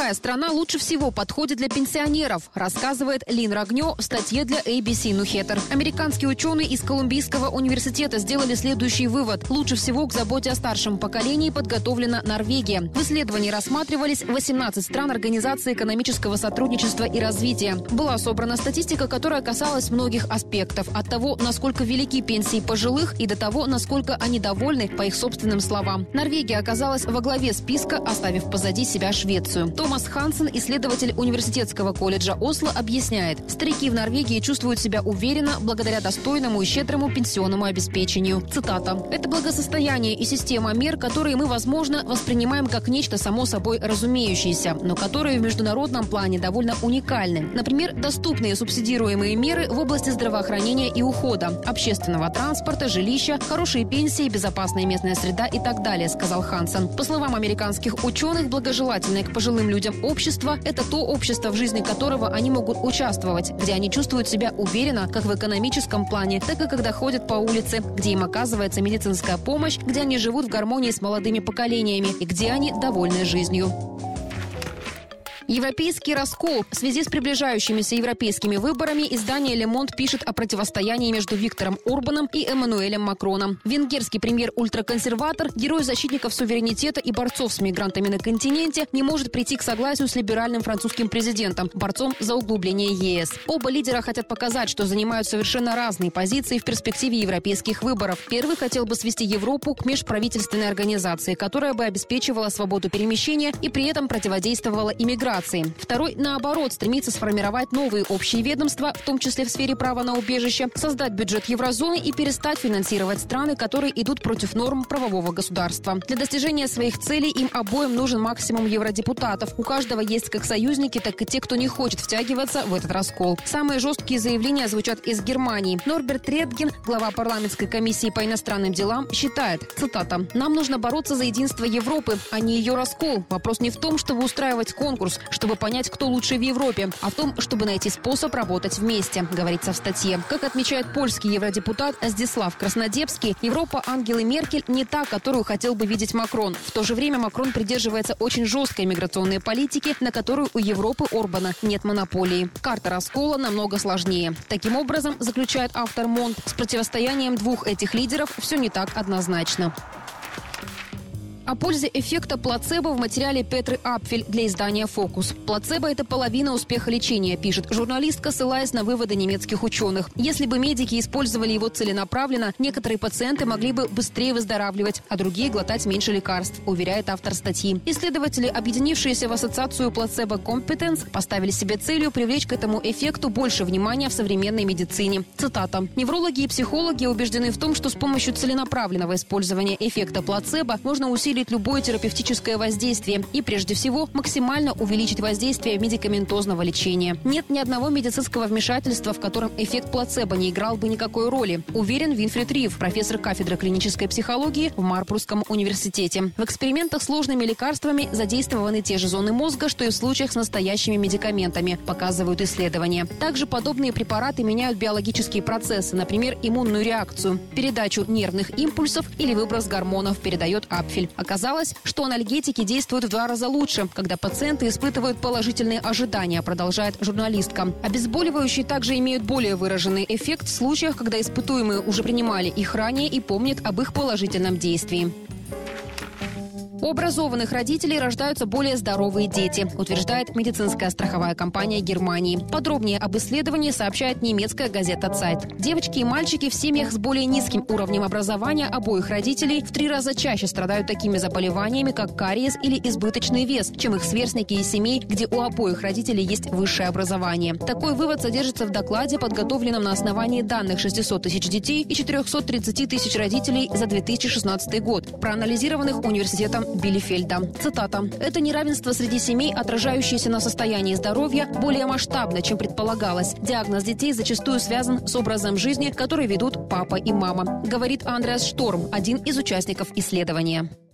Какая страна лучше всего подходит для пенсионеров, рассказывает Лин Рогнё в статье для ABC Newsletter. Американские ученые из Колумбийского университета сделали следующий вывод. Лучше всего к заботе о старшем поколении подготовлена Норвегия. В исследовании рассматривались 18 стран Организации экономического сотрудничества и развития. Была собрана статистика, которая касалась многих аспектов. От того, насколько велики пенсии пожилых, и до того, насколько они довольны, по их собственным словам. Норвегия оказалась во главе списка, оставив позади себя Швецию. Томас Хансен, исследователь университетского колледжа Осло, объясняет, старики в Норвегии чувствуют себя уверенно благодаря достойному и щедрому пенсионному обеспечению. Цитата. «Это благосостояние и система мер, которые мы, возможно, воспринимаем как нечто само собой разумеющееся, но которые в международном плане довольно уникальны. Например, доступные субсидируемые меры в области здравоохранения и ухода, общественного транспорта, жилища, хорошие пенсии, безопасная местная среда и так далее», сказал Хансен. По словам американских ученых, благожелательное к пожилым людям общество – это то общество, в жизни которого они могут участвовать, где они чувствуют себя уверенно как в экономическом плане, так и когда ходят по улице, где им оказывается медицинская помощь, где они живут в гармонии с молодыми поколениями и где они довольны жизнью. Европейский раскол. В связи с приближающимися европейскими выборами издание «Le Monde» пишет о противостоянии между Виктором Орбаном и Эммануэлем Макроном. Венгерский премьер-ультраконсерватор, герой защитников суверенитета и борцов с мигрантами на континенте, не может прийти к согласию с либеральным французским президентом, борцом за углубление ЕС. Оба лидера хотят показать, что занимают совершенно разные позиции в перспективе европейских выборов. Первый хотел бы свести Европу к межправительственной организации, которая бы обеспечивала свободу перемещения и при этом противодействовала иммиграции. Второй, наоборот, стремится сформировать новые общие ведомства, в том числе в сфере права на убежище, создать бюджет еврозоны и перестать финансировать страны, которые идут против норм правового государства. Для достижения своих целей им обоим нужен максимум евродепутатов. У каждого есть как союзники, так и те, кто не хочет втягиваться в этот раскол. Самые жесткие заявления звучат из Германии. Норберт Редген, глава парламентской комиссии по иностранным делам, считает, цитата, «Нам нужно бороться за единство Европы, а не ее раскол. Вопрос не в том, чтобы устраивать конкурс, чтобы понять, кто лучше в Европе, а в том, чтобы найти способ работать вместе», говорится в статье. Как отмечает польский евродепутат Здислав Краснодепский, Европа Ангелы Меркель не та, которую хотел бы видеть Макрон. В то же время Макрон придерживается очень жесткой миграционной политики, на которую у Европы Орбана нет монополии. Карта раскола намного сложнее. Таким образом, заключает автор Монт, с противостоянием двух этих лидеров все не так однозначно. О пользе эффекта плацебо в материале Петры Апфель для издания «Фокус». Плацебо – это половина успеха лечения, пишет журналистка, ссылаясь на выводы немецких ученых. Если бы медики использовали его целенаправленно, некоторые пациенты могли бы быстрее выздоравливать, а другие глотать меньше лекарств, уверяет автор статьи. Исследователи, объединившиеся в ассоциацию Placebo Competence, поставили себе целью привлечь к этому эффекту больше внимания в современной медицине. Цитата. «Неврологи и психологи убеждены в том, что с помощью целенаправленного использования эффекта плацебо можно усилить любое терапевтическое воздействие и, прежде всего, максимально увеличить воздействие медикаментозного лечения. Нет ни одного медицинского вмешательства, в котором эффект плацебо не играл бы никакой роли, уверен Винфрид Рив, профессор кафедры клинической психологии в Марбургском университете. В экспериментах с сложными лекарствами задействованы те же зоны мозга, что и в случаях с настоящими медикаментами, показывают исследования. Также подобные препараты меняют биологические процессы, например, иммунную реакцию, передачу нервных импульсов или выброс гормонов, передает Апфель. Оказалось, что анальгетики действуют в 2 раза лучше, когда пациенты испытывают положительные ожидания, продолжает журналистка. Обезболивающие также имеют более выраженный эффект в случаях, когда испытуемые уже принимали их ранее и помнят об их положительном действии. У образованных родителей рождаются более здоровые дети, утверждает медицинская страховая компания Германии. Подробнее об исследовании сообщает немецкая газета Zeit. Девочки и мальчики в семьях с более низким уровнем образования обоих родителей в 3 раза чаще страдают такими заболеваниями, как кариес или избыточный вес, чем их сверстники из семей, где у обоих родителей есть высшее образование. Такой вывод содержится в докладе, подготовленном на основании данных 600 тысяч детей и 430 тысяч родителей за 2016 год, проанализированных университетом Билефельда. Цитата. «Это неравенство среди семей, отражающееся на состоянии здоровья, более масштабно, чем предполагалось. Диагноз детей зачастую связан с образом жизни, который ведут папа и мама», говорит Андреас Шторм, один из участников исследования.